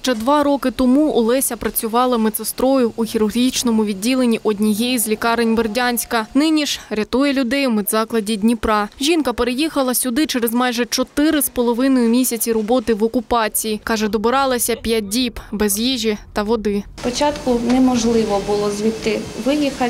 Ще 2 роки тому Олеся працювала медсестрою у хірургічному відділенні однієї з лікарень Бердянська. Нині ж рятує людей у медзакладі Дніпра. Жінка переїхала сюди через майже 4,5 місяці роботи в окупації. Каже, добиралася 5 діб без їжі та води. Спочатку неможливо було звідти виїхати.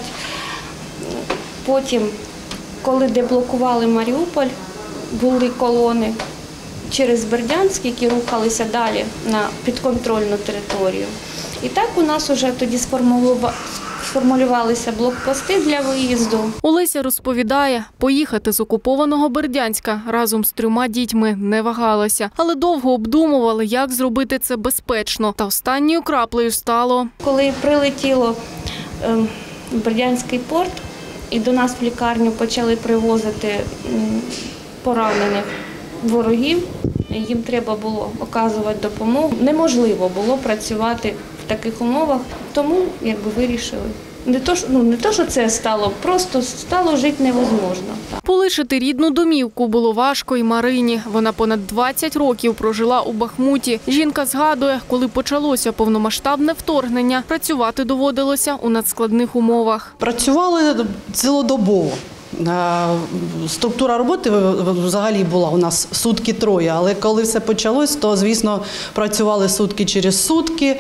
Потім, коли деблокували Маріуполь, були колони через Бердянськ, які рухалися далі на підконтрольну територію. І так у нас вже тоді сформулювалися блокпости для виїзду. Олеся розповідає, поїхати з окупованого Бердянська разом з 3 дітьми не вагалася. Але довго обдумували, як зробити це безпечно. Та останньою краплею стало. Коли прилетіло в Бердянський порт і до нас в лікарню почали привозити поранених ворогів, їм треба було оказувати допомогу. Неможливо було працювати в таких умовах, тому вирішили. Не то, що це стало, просто стало жити невозможно. Полишити рідну домівку було важко і Марині. Вона понад 20 років прожила у Бахмуті. Жінка згадує, коли почалося повномасштабне вторгнення, працювати доводилося у надскладних умовах. Працювали цілодобово. Структура роботи взагалі була у нас сутки 3, але коли все почалось, то, звісно, працювали сутки через сутки.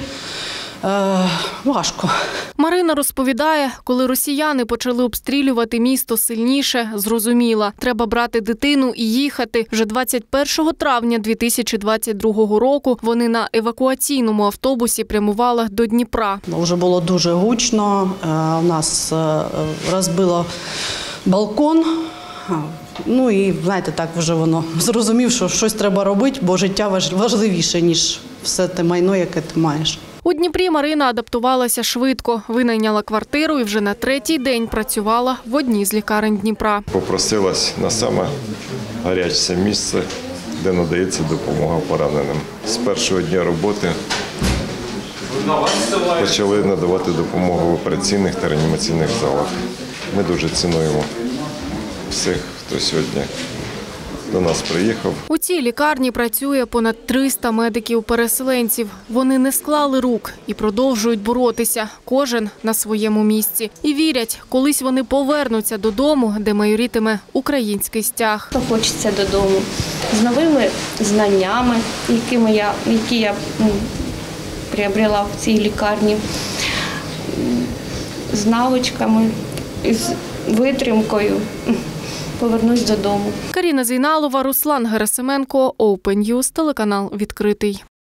Важко. Марина розповідає, коли росіяни почали обстрілювати місто сильніше, зрозуміла, треба брати дитину і їхати. Вже 21 травня 2022 року вони на евакуаційному автобусі прямували до Дніпра. Вже було дуже гучно, у нас розбило балкон. Ну і, знаєте, так вже воно зрозумів, що щось треба робити, бо життя важливіше, ніж все те майно, яке ти маєш. У Дніпрі Марина адаптувалася швидко, винайняла квартиру і вже на 3-й день працювала в одній з лікарень Дніпра. Попросилась на саме гаряче місце, де надається допомога пораненим. З першого дня роботи почали надавати допомогу в операційних та реанімаційних залах. Ми дуже цінуємо всіх, хто сьогодні до нас приїхав. У цій лікарні працює понад 300 медиків-переселенців. Вони не склали рук і продовжують боротися, кожен на своєму місці. І вірять, колись вони повернуться додому, де майорітиме український стяг. Хочеться додому з новими знаннями, які я приобрела в цій лікарні, з навичками, з витримкою. Повернусь додому. Каріна Зейналова, Руслан Герасименко, Open News, телеканал «Відкритий».